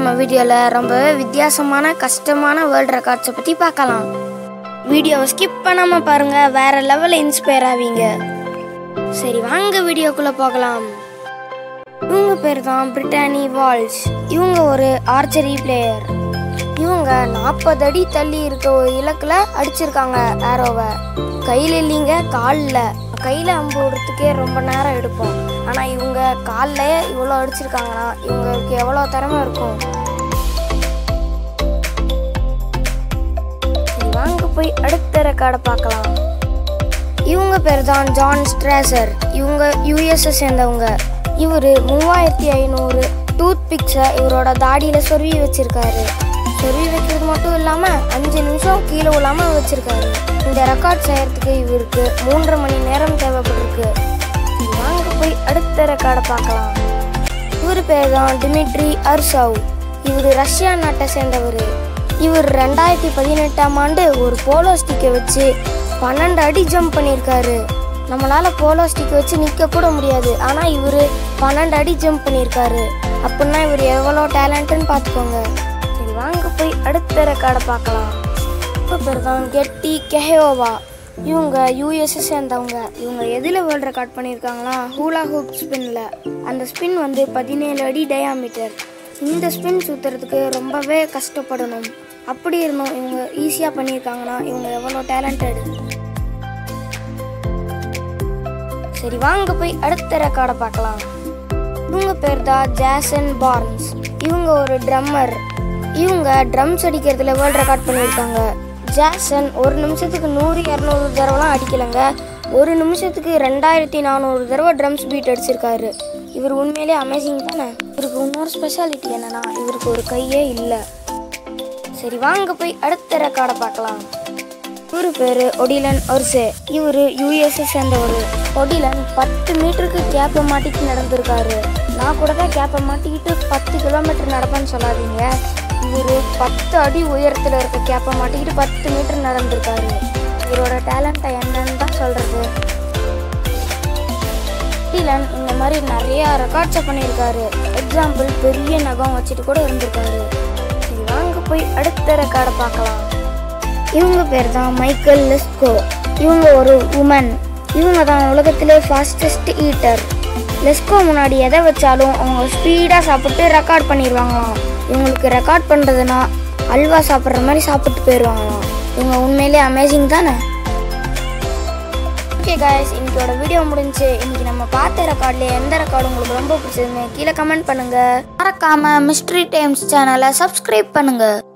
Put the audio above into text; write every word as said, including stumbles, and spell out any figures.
நம்ம வீடியோவில் ரொம்பவே வித்தியாசமான கஷ்டமான வேர்ல்ட் ரெக்கார்ட்ஸை பற்றி பார்க்கலாம். வீடியோவை ஸ்கிப் பண்ணாமல் பாருங்கள், வேறு லெவலில் இன்ஸ்பயர் ஆவீங்க. சரி வாங்க வீடியோக்குள்ளே போகலாம். இவங்க பேர் தான் பிரிட்டானி வால்ஸ். இவங்க ஒரு ஆர்ச்சரி பிளேயர். இவங்க நாற்பது அடி தள்ளி இருக்க ஒரு இலக்கில் அடிச்சிருக்காங்க ஆரோவை. கையில் இல்லைங்க, காலில். கையில் அம்பு விடுறதுக்கே ரொம்ப நேரம் எடுப்போம். ஆனால் இவங்க காலில் இவ்வளோ அடிச்சிருக்காங்கன்னா இவங்களுக்கு எவ்வளோ திறமை இருக்கும். சரி வாங்க போய் அடுத்த ரெக்கார்டை பார்க்கலாம். இவங்க பேர் தான் ஜான் ஸ்ட்ரேசர். இவங்க யூஎஸ்ஏ சேர்ந்தவங்க. இவர் மூவாயிரத்தி ஐநூறு டூத் பிக்ஸை இவரோட தாடியில் சொருவி வச்சிருக்காரு. சொருவி வைக்கிறது மட்டும் இல்லாமல் அஞ்சு நிமிஷம் கீழே விழாமல் வச்சிருக்காரு. இந்த ரெக்கார்ட் செய்யறதுக்கு இவருக்கு மூன்றரை மணி நேரம் தேவைப்பட்டிருக்கு. வாங்க போய் அடுத்த ரெக்கார்டை பார்க்கலாம். இவர் பேர் தான் டிமிட்ரி அர்சாவ். இவர் ரஷ்யா நாட்டை சேர்ந்தவர். இவர் ரெண்டாயிரத்தி பதினெட்டாம் ஆண்டு ஒரு போலோ ஸ்டிக்கை வச்சு பன்னெண்டு அடி ஜம்ப் பண்ணியிருக்காரு. நம்மளால் போலோ ஸ்டிக்கை வச்சு நிற்க கூட முடியாது, ஆனால் இவர் பன்னெண்டு அடி ஜம்ப் பண்ணியிருக்காரு. அப்படின்னா இவர் எவ்வளோ டேலண்ட்டுன்னு பார்த்துக்கோங்க. சரி வாங்க போய் அடுத்த ரெக்கார்டை பார்க்கலாம். இப்போ பேர் தான் கெட்டி கெஹோவா. இவங்க யூஎஸ்ஏ சேர்ந்தவங்க. இவங்க எதில் வேர்ல்ட் ரெக்கார்ட் பண்ணியிருக்காங்களா, ஹூலா ஹூப் ஸ்பின்னில். அந்த ஸ்பின் வந்து பதினேழு அடி டயாமீட்டர். இந்த ஸ்பின் சுற்றுறதுக்கு ரொம்பவே கஷ்டப்படணும். அப்படி இருந்தும் இவங்க ஈஸியாக பண்ணியிருக்காங்கன்னா இவங்க எவ்வளோ டேலண்டட். சரி வாங்க போய் அடுத்த ரெக்கார்டை பார்க்கலாம். இவங்க பேர் தான் ஜாசன் பார்ன்ஸ். இவங்க ஒரு ட்ரம்மர். இவங்க ட்ரம்ஸ் அடிக்கிறதுல வேர்ல்ட் ரெக்கார்ட் பண்ணியிருக்காங்க. ஜாசன் ஒரு நிமிஷத்துக்கு நூறு இரநூறு தடவைலாம் அடிக்கலைங்க, ஒரு நிமிஷத்துக்கு ரெண்டாயிரத்தி நானூறு தடவை ட்ரம்ஸ் பீட் அடிச்சிருக்காரு. இவர் உண்மையிலே அமேசிங் தானே. இவருக்கு இன்னொரு ஸ்பெஷாலிட்டி என்னன்னா இவருக்கு ஒரு கையே இல்லை. சரி வாங்க போய் அடுத்த ரெக்கார்டை பார்க்கலாம். இவர் பேர் ஒடிலன் ஒர்சே. இவர் யூஎஸ்ஏ சேர்ந்தவர். ஒடிலன் பத்து மீட்டருக்கு கேப்பை மாட்டிக்கிட்டு நடந்திருக்காரு. நான் கூட தான் கேப்பை மாட்டிக்கிட்டு பத்து கிலோமீட்டர் நடப்பேன்னு சொல்லாதீங்க. இவர் பத்து அடி உயரத்தில் இருக்க கேப்பை மாட்டிக்கிட்டு பத்து மீட்டர் நடந்திருக்காரு. இவரோட டேலண்ட்டை என்னன்னு தான் சொல்கிறது. ஒடிலன் இந்த மாதிரி நிறையா ரெக்கார்ட்ஸை பண்ணியிருக்காரு. எக்ஸாம்பிள் பெரிய நகம் வச்சுட்டு கூட இருந்திருக்காரு. சரி வாங்க போய் அடுத்த ரெக்கார்டை பார்க்கலாம். இவங்க பேர் தான் மைக்கேல் லெஸ்கோ. இவங்க ஒரு உமன். இவங்க தான் உலகத்திலே ஃபாஸ்டஸ்ட் ஈட்டர். லெஸ்கோ முன்னாடி எதை வச்சாலும் அவங்க ஸ்பீடாக சாப்பிட்டு ரெக்கார்ட் பண்ணிடுவாங்களாம். இவங்களுக்கு ரெக்கார்ட் பண்ணுறதுனா அல்வா சாப்பிட்ற மாதிரி சாப்பிட்டு போயிடுவாங்களாம். இவங்க உண்மையிலே அமேசிங் தானே. ஓகே காய்ஸ், இன்னைக்கோட வீடியோ முடிஞ்சு. இன்னைக்கு நம்ம பார்த்த ரெக்கார்ட்லேயே எந்த ரெக்கார்டு உங்களுக்கு ரொம்ப பிடிச்சதுன்னு கீழே கமெண்ட் பண்ணுங்கள். மறக்காமல் மிஸ்ட்ரி டைம்ஸ் சேனலை சப்ஸ்கிரைப் பண்ணுங்கள்.